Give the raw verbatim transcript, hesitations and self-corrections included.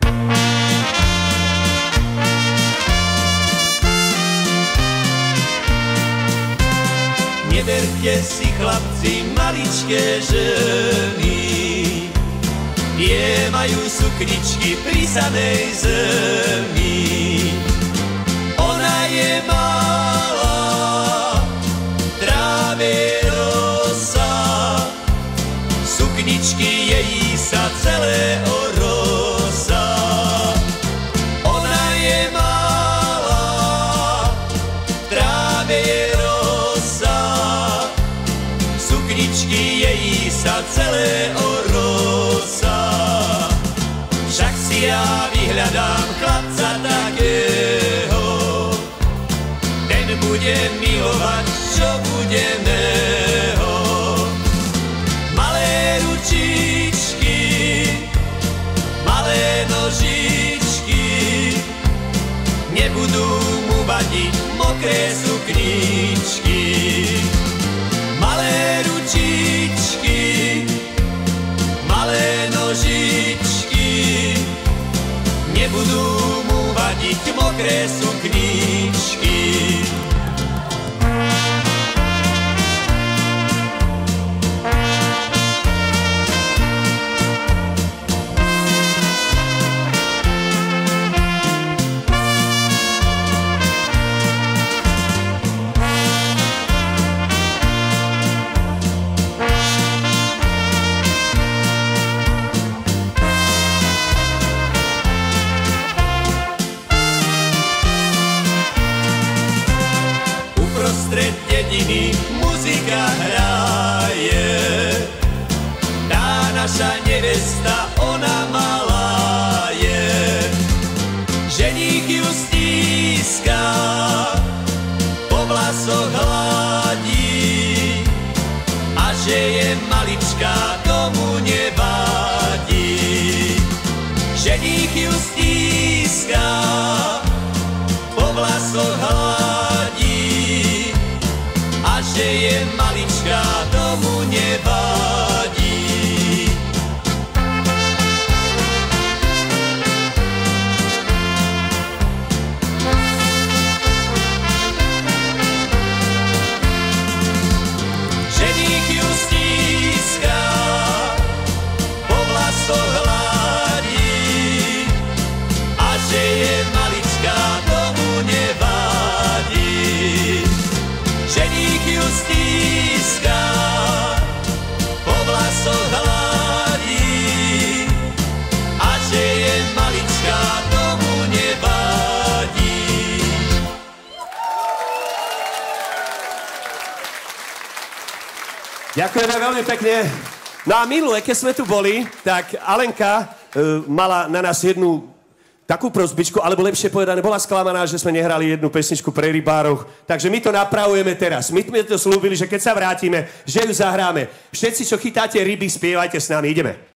Neberte si, chlapci, maličké ženy, tie majú sukničky pri samej zemi. Ona je malá, tráve rosa, sukničky její sa celé orosa. Ona je malá, tráve rosa, sukničky její sa celé orosa. Však si ja vyhľadám chlapca takého, ten bude milovať, čo budemého. Malé ručičky, malé nožičky, nebudú mu vadiť mokré sukničky. Malé ručičky, malé nožičky, nebudú mu vadiť mokré sukničky. Uprostred dediny muzika hraje, tá naša nevesta, ona malá je. Ženík ju stíska, po vlasoch hladí, a že je maličká, tomu nevadí. Ženík ju stíska, po vlasoch hladí, a že je maličká, tomu nevadí. Ženík ju stíska, po vlasoch hladí, a že je maličká, tomu nevadí. Ženík ju stíska, po vlasoch hladí, a že je maličká, tomu nevadí. Ďakujeme veľmi pekne. No a minule, keď sme tu boli, tak Alenka e, mala na nás jednu takú prosbičku, alebo lepšie povedané, bola sklamaná, že sme nehrali jednu pesničku pre rybárov. Takže my to napravujeme teraz. My sme to slúbili, že keď sa vrátime, že ju zahráme. Všetci, čo chytáte ryby, spievajte s nami. Ideme.